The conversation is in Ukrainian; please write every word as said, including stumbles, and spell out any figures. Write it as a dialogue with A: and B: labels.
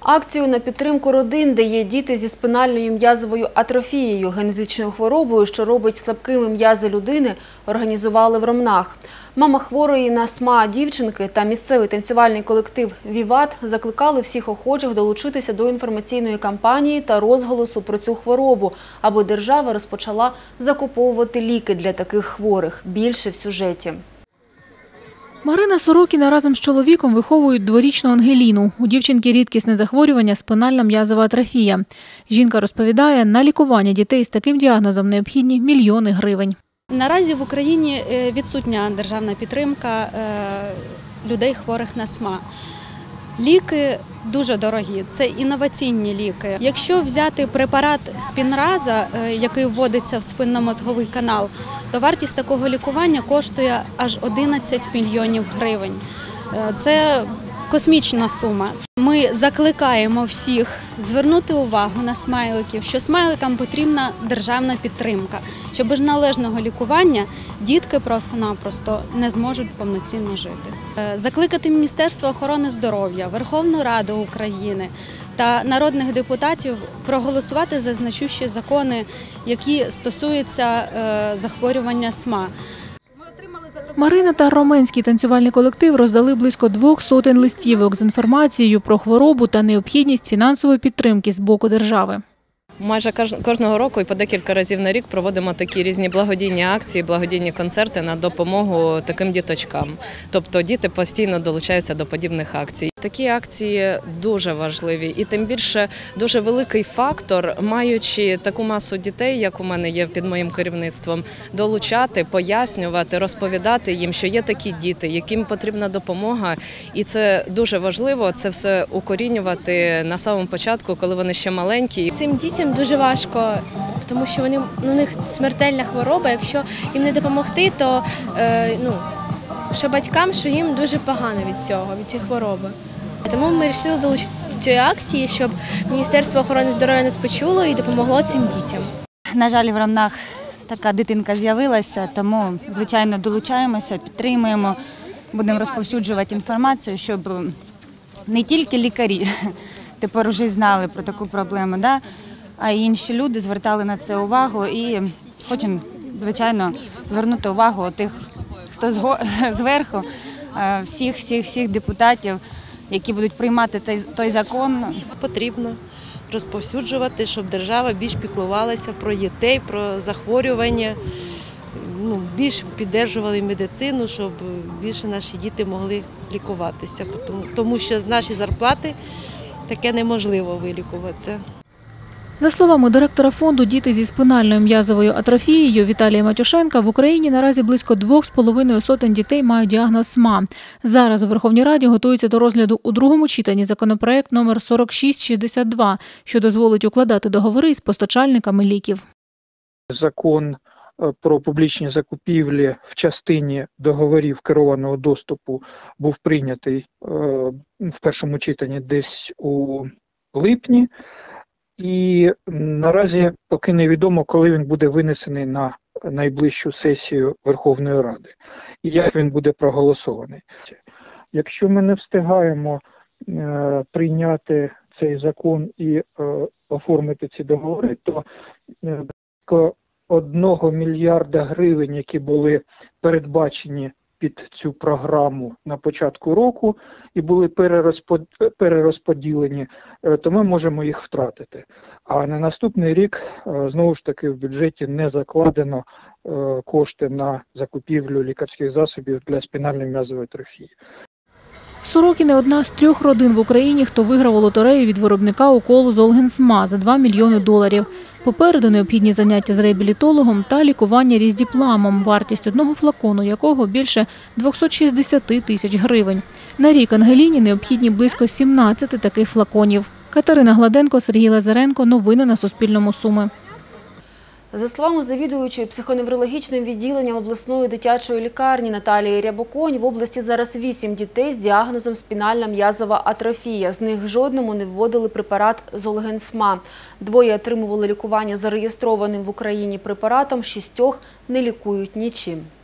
A: Акцію на підтримку родин, де є діти зі спинальною м'язовою атрофією, генетичною хворобою, що робить слабкими м'язи людини, організували в Ромнах. Мама хворої на СМА дівчинки та місцевий танцювальний колектив «Віват» закликали всіх охочих долучитися до інформаційної кампанії та розголосу про цю хворобу, аби держава розпочала закуповувати ліки для таких хворих. Більше в сюжеті.
B: Марина Сорокіна разом з чоловіком виховують дворічну Ангеліну. У дівчинки рідкісне захворювання – спинальна м'язова атрофія. Жінка розповідає, на лікування дітей з таким діагнозом необхідні мільйони гривень.
C: Наразі в Україні відсутня державна підтримка людей хворих на СМА. Ліки дуже дорогі, це інноваційні ліки. Якщо взяти препарат Спінраза, який вводиться в спинномозговий канал, то вартість такого лікування коштує аж одинадцять мільйонів гривень. Це космічна сума. Ми закликаємо всіх звернути увагу на смайликів, що смайликам потрібна державна підтримка, що без належного лікування дітки просто-напросто не зможуть повноцінно жити. Закликати Міністерство охорони здоров'я, Верховну Раду України та народних депутатів проголосувати за значущі закони, які стосуються захворювання СМА.
B: Марина та роменський танцювальний колектив роздали близько двох сотень листівок з інформацією про хворобу та необхідність фінансової підтримки з боку держави.
D: Майже кожного року і по декілька разів на рік проводимо такі різні благодійні акції, благодійні концерти на допомогу таким діточкам. Тобто діти постійно долучаються до подібних акцій. Такі акції дуже важливі і тим більше дуже великий фактор, маючи таку масу дітей, як у мене є під моїм керівництвом, долучати, пояснювати, розповідати їм, що є такі діти, яким потрібна допомога. І це дуже важливо, це все укорінювати на самому початку, коли вони ще маленькі.
E: Цим дітям дуже важко, тому що вони, у них смертельна хвороба. Якщо їм не допомогти, то е, ну, що батькам, що їм дуже погано від цього, від цієї хвороби. Тому ми вирішили долучитися до цієї акції, щоб Міністерство охорони здоров'я нас почуло і допомогло цим дітям.
F: На жаль, в Ромнах така дитинка з'явилася, тому, звичайно, долучаємося, підтримуємо, будемо розповсюджувати інформацію, щоб не тільки лікарі тепер вже знали про таку проблему, да? А й інші люди звертали на це увагу і хочемо, звичайно, звернути увагу тих, хто зверху, всіх, всіх, всіх депутатів, які будуть приймати той, той закон.
G: Потрібно розповсюджувати, щоб держава більш піклувалася про дітей, про захворювання, ну, більш підтримували медицину, щоб більше наші діти могли лікуватися. Тому, тому що з нашої зарплати таке неможливо вилікувати.
B: За словами директора фонду «Діти зі спинальною м'язовою атрофією» Віталія Матюшенка, в Україні наразі близько двох з половиною сотень дітей мають діагноз СМА. Зараз у Верховній Раді готується до розгляду у другому читанні законопроект номер сорок шість шістдесят два, що дозволить укладати договори із постачальниками ліків.
H: Закон про публічні закупівлі в частині договорів керованого доступу був прийнятий в першому читанні десь у липні. І наразі поки невідомо, коли він буде винесений на найближчу сесію Верховної Ради і як він буде проголосований. Якщо ми не встигаємо е, прийняти цей закон і е, оформити ці договори, то близько одного мільярда гривень, які були передбачені під цю програму на початку року і були перерозподілені, то ми можемо їх втратити. А на наступний рік, знову ж таки, в бюджеті не закладено кошти на закупівлю лікарських засобів для спінальної м'язової атрофії.
B: Сорокіни – одна з трьох родин в Україні, хто виграв у лотерею від виробника уколу Золгенсма за два мільйони доларів. Попереду необхідні заняття з реабілітологом та лікування різдіпламом, вартість одного флакону якого більше двохсот шістдесят тисяч гривень. На рік Ангеліні необхідні близько сімнадцяти таких флаконів. Катерина Гладенко, Сергій Лазаренко. Новини на Суспільному. Суми.
A: За словами завідуючої психоневрологічним відділенням обласної дитячої лікарні Наталії Рябоконь, в області зараз вісім дітей з діагнозом спінальна м'язова атрофія. З них жодному не вводили препарат Золгенсма. Двоє отримували лікування зареєстрованим в Україні препаратом, шістьох не лікують нічим.